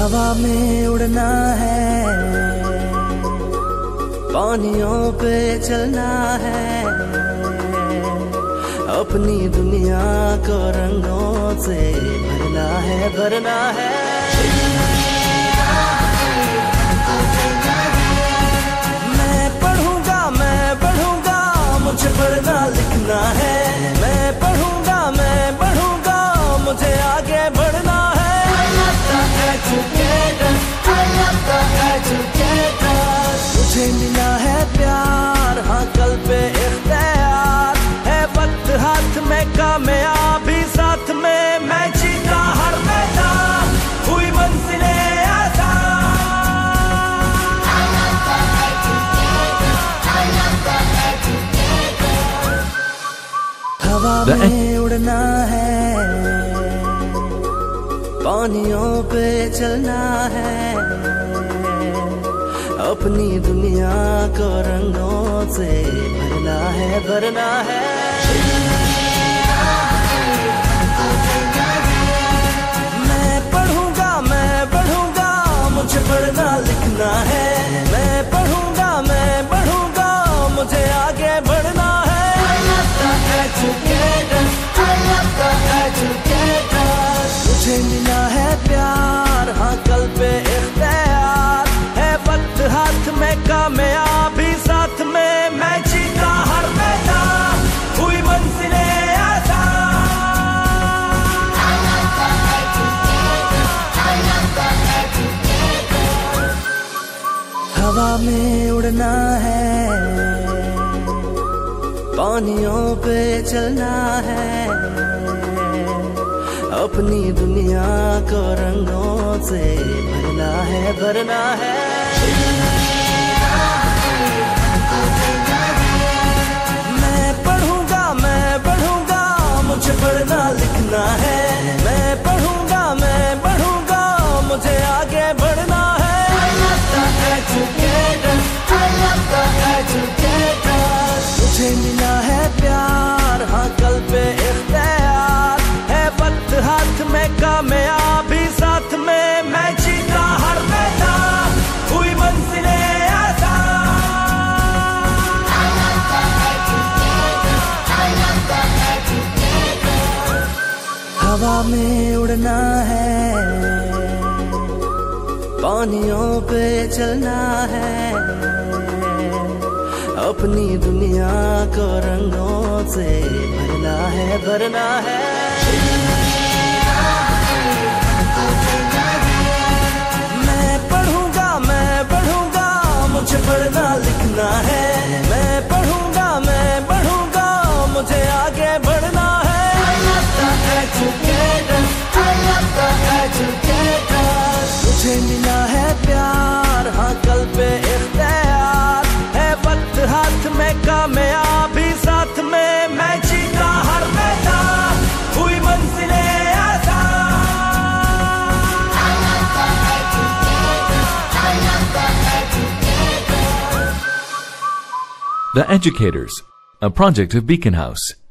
हवा में उड़ना है, पानियों पे चलना है, अपनी दुनिया को रंगों से भरना है, भरना है। मैं पढ़ूंगा, मुझे पढ़ना लिखना है। मैं पढ़ूंगा, मुझे आगे बढ़ना है। मुझे मिला है प्यार, हाँ कल पे इख्तियार है, वक्त हाथ में, कामयाबी साथ में। मैं जीता हर मैदान, हुई मंजिलें आसान। हवा में उड़ना है, पानियों पे चलना है, अपनी दुनिया को रंगों से भरना है, भरना है। मैं पढ़ूंगा, मुझे पढ़ना लिखना है। मैं पढ़ूंगा, मुझे आगे बढ़ना है। मुझे मिला है प्यार, हाँ कल पे इख्तियार है, वक्त हाथ में, कामयाबी साथ में। मैं जीता हर मैदान, हुई मंजिलें आसान। हवा में उड़ना है, पानियों पे चलना है, अपनी दुनिया को रंगों से भरना है, भरना है। मैं पढ़ूंगा, मुझे पढ़ना लिखना है। मैं पढ़ूंगा, मुझे आगे बढ़ना है। मुझे मिला है प्यार, हाँ कल पे इख्तियार है, वक्त हाथ में, कामयाबी साथ में। मैं जीता हर मैदान, हुई मंजिलें आसान। हवा में उड़ना है, पानियों पे चलना है, अपनी दुनिया को रंगों से भरना है, भरना है। मैं पढ़ूंगा, मुझे पढ़ना लिखना है। मैं पढ़ूंगा, मुझे आगे बढ़ना है। मुझे मिला है प्यार, हाँ कल पे इख्तियार है, वक्त हाथ में, कामयाबी साथ में। मैं जीता हर मैदान, हुई मंजिलें आसान। The Educators, a project of Beacon House.